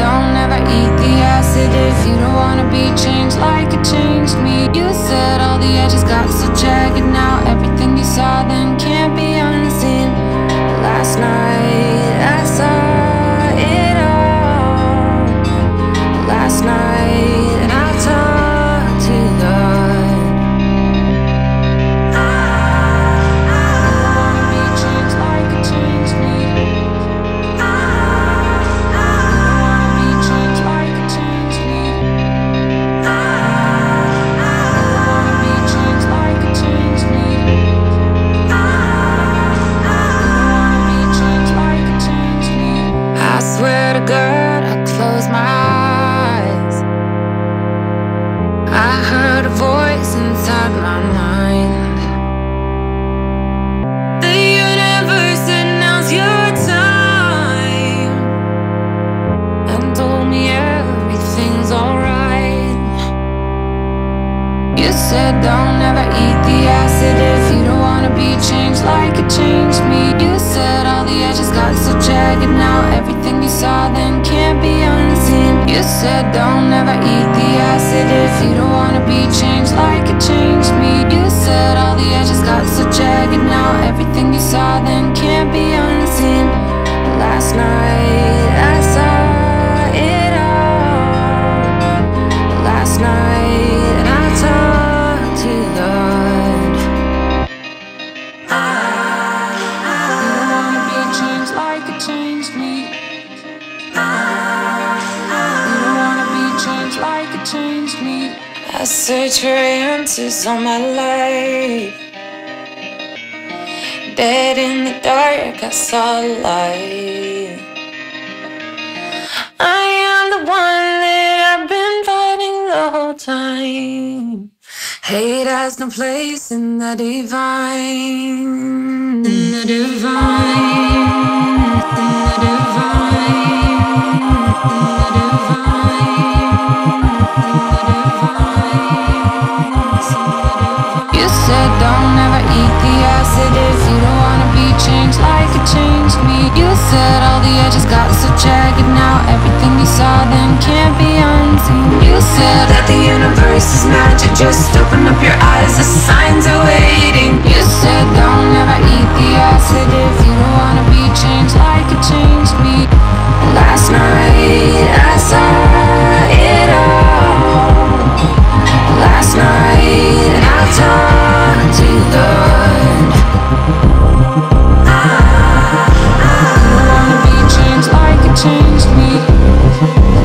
don't ever eat the acid if you don't wanna be changed like it changed me. You said all the edges got so jagged, now everything you saw then can't be unseen. Last night I saw it all. Last night and I talked to God. I wanna be changed like it changed me. I wanna be changed like it changed me. I wanna be changed like it changed me. I wanna be changed like it changed me. I swear to God, I close my eyes. I heard a voice inside my mind. The universe said now's your time, and told me everything's alright. You said don't ever eat the acid if you don't wanna be changed like it changed me. You said all the edges got so jagged, now everything you saw then can't be unseen. You said don't ever eat the acid if you don't wanna be changed like it changed me. You said all the edges got so jagged, now everything you saw then can't be unseen. Last night I saw it all. Last night and I talked to God. I wanna be changed like it changed me. You don't wanna be changed like it changed me. I search for answers all my life. Dead in the dark, I saw light. I am the one that I've been fighting the whole time. Hate has no place in the divine. In the divine. In the divine. In the divine. You said don't ever eat the acid if you don't wanna be changed like it changed me. You said all the edges got so jagged, now everything you saw then can't be unseen. You said that the universe is magic, just open up your eyes, the signs are waiting. You said don't ever eat the acid if you don't wanna be changed like it changed me. Last night I saw it all. Last night and I talked to God. I wanna be changed like it changed me.